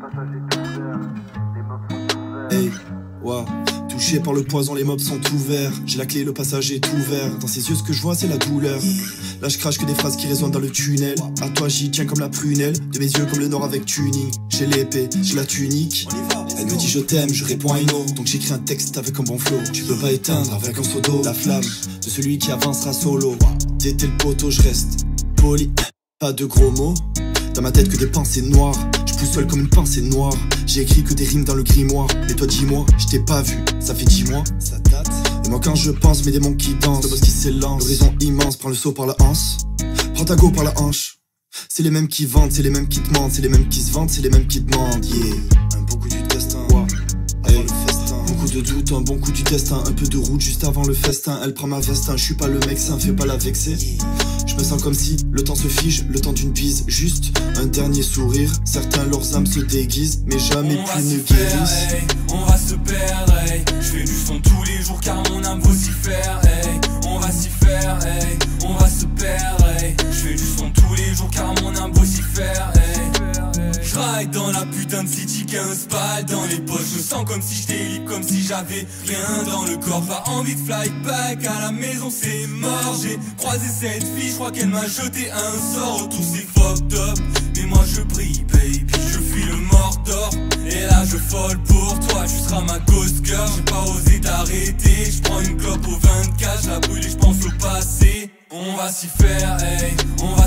Hey, wow. Touché par le poison, les mobs sont ouverts. J'ai la clé, le passage est ouvert. Dans ses yeux, ce que je vois, c'est la douleur. Là, je crache que des phrases qui résonnent dans le tunnel. À toi, j'y tiens comme la prunelle. De mes yeux, comme le nord avec tuning. J'ai l'épée, j'ai la tunique. Elle me dit je t'aime, je réponds I know. Donc j'écris un texte avec un bon flow. Tu peux pas éteindre avec un seau d'eau la flamme de celui qui avancera solo. T'étais le poteau, je reste poli. Pas de gros mots. Dans ma tête que des pensées noires. Je pousse seul comme une pensée noire. J'ai écrit que des rimes dans le grimoire. Mais toi dis-moi, je t'ai pas vu, ça fait 10 mois. Ça date. Et moi quand je pense, mes démons qui dansent. Le boss qui s'élance, l'horizon immense. Prends le saut par la hanse. Prends ta go par la hanche. C'est les mêmes qui vendent, c'est les mêmes qui te mentent. C'est les mêmes qui se vendent, c'est les mêmes qui demandent. Yeah. Un bon coup du destin, wow. Hey. Beaucoup de doutes, un bon coup du destin. Un peu de route juste avant le festin. Elle prend ma veste, je suis pas le mec, ça me fait pas la vexer. Je me sens comme si le temps se fige, le temps d'une bise. Juste un dernier sourire. Certains leurs âmes se déguisent, mais jamais plus ne guérissent. Hey, on va se perdre, hey. Je fais du son tous les jours car mon âme vocifère, hey. On va s'y faire, hey. On va se perdre, hey. Je fais du son tous les jours car mon âme vocifère, hey. Je ride dans la putain de city, 15 balles dans les poches. Je me sens comme si j'étais libre, comme si j'avais rien dans le corps. Pas envie de fly back à la maison, c'est mort. J'ai croisé cette fille, je crois qu'elle m'a jeté un sort. Autour c'est fucked up, mais moi je brille baby, je fuis le Mordor. Et là je folle pour toi, tu seras ma ghost girl. J'ai pas osé t'arrêter, je prends une clope au 24, je la brûle et je pense au passé. On va s'y faire, hey, on